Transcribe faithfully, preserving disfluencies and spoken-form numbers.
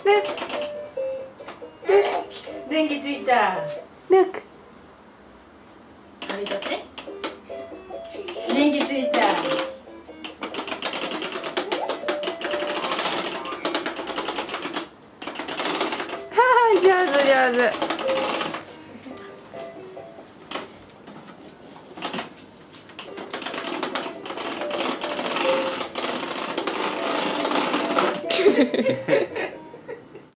ルク電気ついた。 ルクあれだって。電気ついた。 はは、上手上手。